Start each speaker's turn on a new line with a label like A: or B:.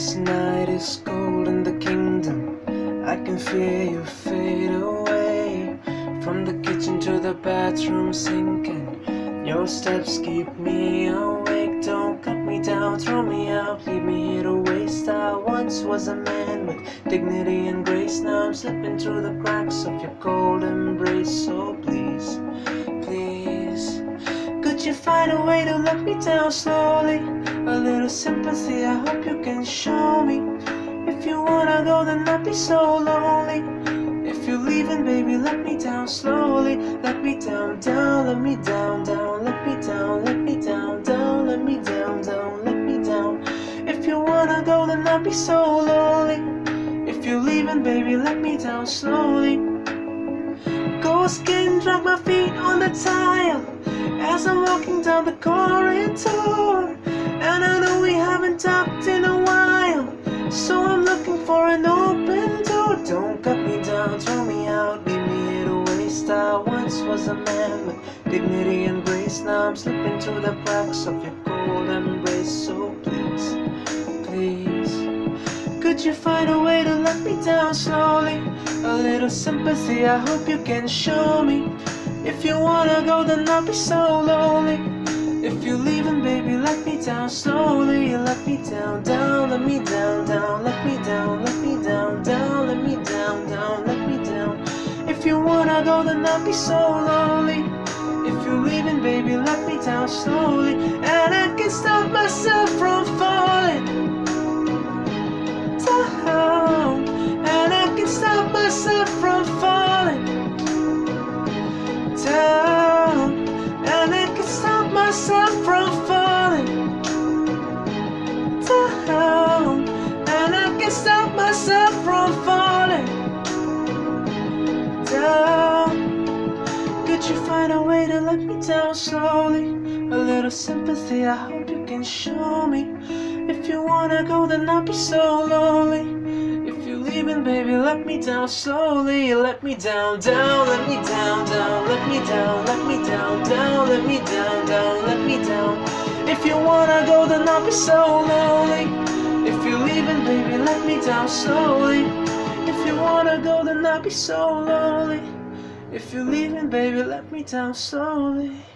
A: This night is cold in the kingdom. I can feel you fade away. From the kitchen to the bathroom sinking. Your steps keep me awake. Don't cut me down, throw me out, leave me here to waste. I once was a man with dignity and grace. Now I'm slipping through the cracks of your cold embrace. So please, please, could you find a way to let me down slowly? A little sympathy, I hope you can show me. If you wanna go, then not be so lonely. If you're leaving, baby, let me down slowly. Let me down, down, let me down, down, let me down, let me down, down, let me down, down, let me down. If you wanna go, then not be so lonely. If you're leaving, baby, let me down slowly. Ghost can drag my feet on the tile as I'm walking down the corridor. And I know we haven't talked in a while, so I'm looking for an open door. Don't cut me down, throw me out, leave me here to waste. I once was a man with dignity and grace. Now I'm slipping through the cracks of your cold embrace. So please, please, could you find a way to let me down slowly? A little sympathy, I hope you can show me. If you wanna go, then not be so lonely. If you're leaving, baby, let me down slowly. Let me down, down, let me down, down, let me down, let me down, down, let me down, down, let me down. If you wanna go, then not be so lonely. If you're leaving, baby, let me down slowly. And I can stop myself from falling down. And I can stop myself from falling down. And I can stop myself from falling down. And I can stop myself from falling down. Could you find a way to let me down slowly? A little sympathy, I hope you can show me. If you wanna go, then not be so lonely. If you're leaving, baby, let me down slowly. Let me down, down, let me down, down, let me down, let me down, down, let me down, down, let me down. If you wanna go, then not be so lonely. If you're leaving, baby, let me down slowly. If you wanna go, then not be so lonely. If you're leaving, baby, let me down slowly.